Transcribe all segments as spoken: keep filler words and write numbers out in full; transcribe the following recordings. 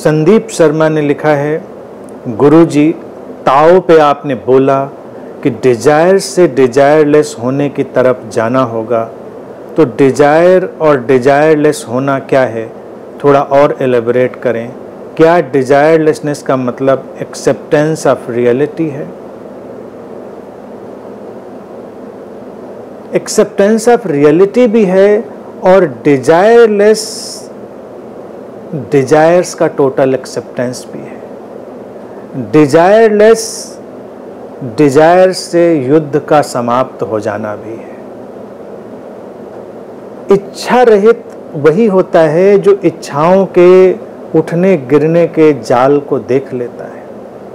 संदीप शर्मा ने लिखा है, गुरुजी ताओ पे आपने बोला कि डिजायर से डिजायरलेस होने की तरफ जाना होगा, तो डिजायर और डिजायरलेस होना क्या है, थोड़ा और एलेबोरेट करें। क्या डिजायरलेसनेस का मतलब एक्सेप्टेंस ऑफ रियलिटी है? एक्सेप्टेंस ऑफ रियलिटी भी है और डिजायरलेस डिजायर्स का टोटल एक्सेप्टेंस भी है। डिजायरलेस डिजायर से युद्ध का समाप्त हो जाना भी है। इच्छा रहित वही होता है जो इच्छाओं के उठने गिरने के जाल को देख लेता है,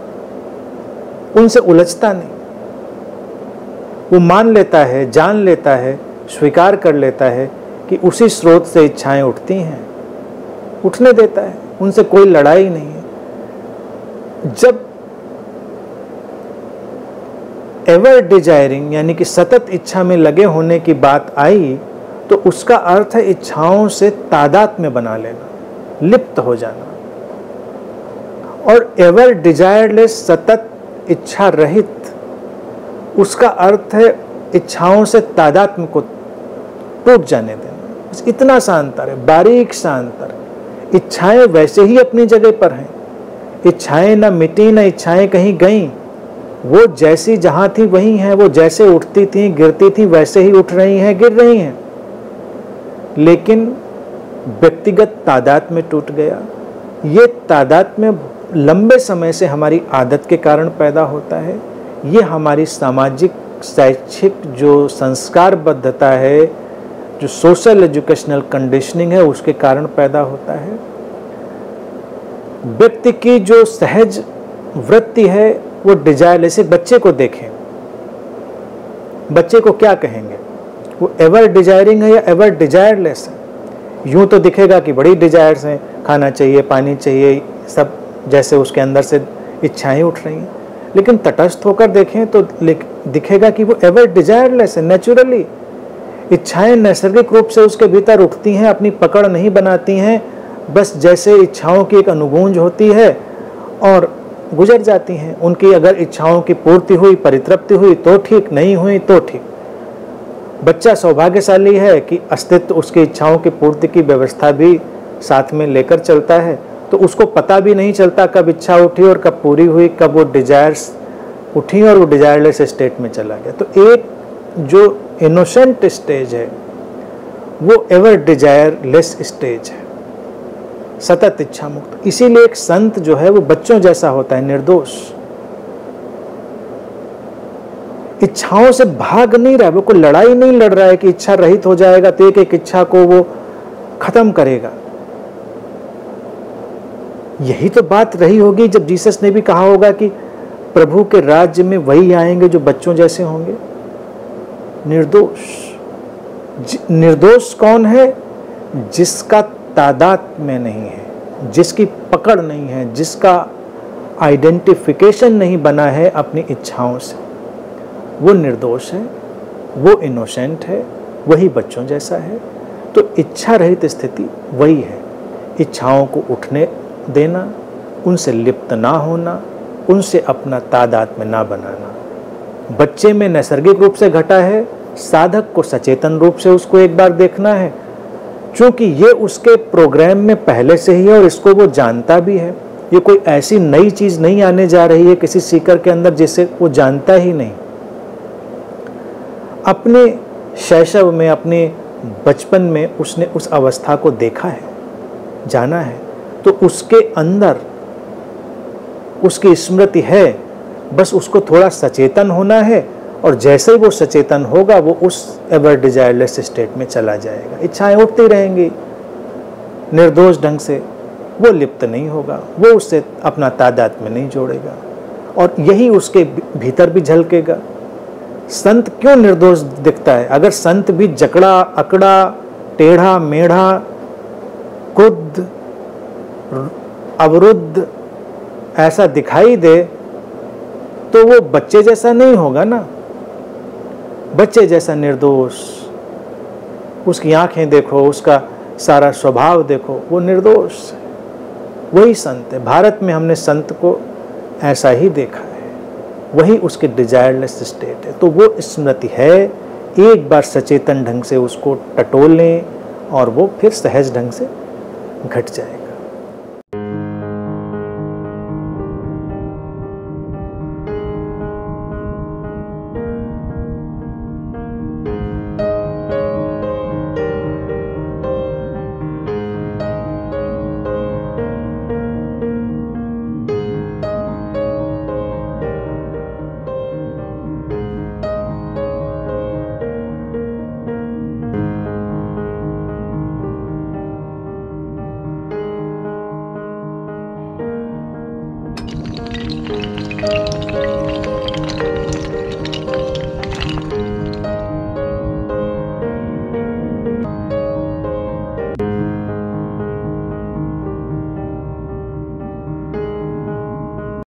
उनसे उलझता नहीं। वो मान लेता है, जान लेता है, स्वीकार कर लेता है कि उसी स्रोत से इच्छाएं उठती हैं, उठने देता है, उनसे कोई लड़ाई नहीं है। जब एवर डिजायरिंग यानी कि सतत इच्छा में लगे होने की बात आई, तो उसका अर्थ है इच्छाओं से तादात्म्य बना लेना, लिप्त हो जाना। और एवर डिजायरलेस, सतत इच्छा रहित, उसका अर्थ है इच्छाओं से तादात्म्य को टूट जाने देना। बस इतना सा अंतर है, बारीक सा अंतर। इच्छाएं वैसे ही अपनी जगह पर हैं, इच्छाएं ना मिटी ना इच्छाएं कहीं गईं, वो जैसी जहां थी वही हैं। वो जैसे उठती थी गिरती थी वैसे ही उठ रही हैं, गिर रही हैं। लेकिन व्यक्तिगत तादाद में टूट गया। ये तादाद में लंबे समय से हमारी आदत के कारण पैदा होता है। ये हमारी सामाजिक शैक्षिक जो संस्कारबद्धता है, जो सोशल एजुकेशनल कंडीशनिंग है, उसके कारण पैदा होता है। व्यक्ति की जो सहज वृत्ति है वो डिजायरलेस। बच्चे को देखें, बच्चे को क्या कहेंगे, वो एवर डिजायरिंग है या एवर डिजायरलेस है? यूं तो दिखेगा कि बड़ी डिजायर्स हैं, खाना चाहिए, पानी चाहिए, सब जैसे उसके अंदर से इच्छाएं उठ रही हैं। लेकिन तटस्थ होकर देखें तो दिखेगा कि वो एवर डिजायरलेस है। नेचुरली इच्छाएं नैसर्गिक रूप से उसके भीतर उठती हैं, अपनी पकड़ नहीं बनाती हैं, बस जैसे इच्छाओं की एक अनुगूंज होती है और गुजर जाती हैं। उनकी अगर इच्छाओं की पूर्ति हुई, परितृप्ति हुई तो ठीक, नहीं हुई तो ठीक। बच्चा सौभाग्यशाली है कि अस्तित्व उसकी इच्छाओं की पूर्ति की व्यवस्था भी साथ में लेकर चलता है, तो उसको पता भी नहीं चलता कब इच्छा उठी और कब पूरी हुई, कब वो डिजायर्स उठी और वो डिजायरलेस स्टेट में चला गया। तो एक जो इनोसेंट स्टेज है वो एवर डिजायरलेस स्टेज है, सतत इच्छा मुक्त। इसीलिए एक संत जो है वो बच्चों जैसा होता है, निर्दोष। इच्छाओं से भाग नहीं रहा, वो कोई लड़ाई नहीं लड़ रहा है कि इच्छा रहित हो जाएगा तो एक एक इच्छा को वो खत्म करेगा। यही तो बात रही होगी जब जीसस ने भी कहा होगा कि प्रभु के राज्य में वही आएंगे जो बच्चों जैसे होंगे, निर्दोष। निर्दोष कौन है? जिसका तादाद में नहीं है, जिसकी पकड़ नहीं है, जिसका आइडेंटिफिकेशन नहीं बना है अपनी इच्छाओं से, वो निर्दोष है, वो इनोसेंट है, वही बच्चों जैसा है। तो इच्छा रहित स्थिति वही है, इच्छाओं को उठने देना, उनसे लिप्त ना होना, उनसे अपना तादाद में ना बनाना। बच्चे में नैसर्गिक रूप से घटा है, साधक को सचेतन रूप से उसको एक बार देखना है, क्योंकि ये उसके प्रोग्राम में पहले से ही है और इसको वो जानता भी है। ये कोई ऐसी नई चीज नहीं आने जा रही है किसी सीकर के अंदर जिसे वो जानता ही नहीं। अपने शैशव में, अपने बचपन में उसने उस अवस्था को देखा है, जाना है, तो उसके अंदर उसकी स्मृति है। बस उसको थोड़ा सचेतन होना है और जैसे ही वो सचेतन होगा वो उस एवर डिजायरलेस स्टेट में चला जाएगा। इच्छाएं उठती रहेंगी निर्दोष ढंग से, वो लिप्त नहीं होगा, वो उससे अपना तादाद में नहीं जोड़ेगा और यही उसके भीतर भी झलकेगा। संत क्यों निर्दोष दिखता है? अगर संत भी जकड़ा, अकड़ा, टेढ़ा मेढ़ा, क्रुद्ध, अवरुद्ध ऐसा दिखाई दे तो वो बच्चे जैसा नहीं होगा ना। बच्चे जैसा निर्दोष, उसकी आंखें देखो, उसका सारा स्वभाव देखो, वो निर्दोष है। वही संत है। भारत में हमने संत को ऐसा ही देखा है, वही उसके डिजायरलेस स्टेट है। तो वो स्मृति है, एक बार सचेतन ढंग से उसको टटोल लें और वो फिर सहज ढंग से घट जाएगा।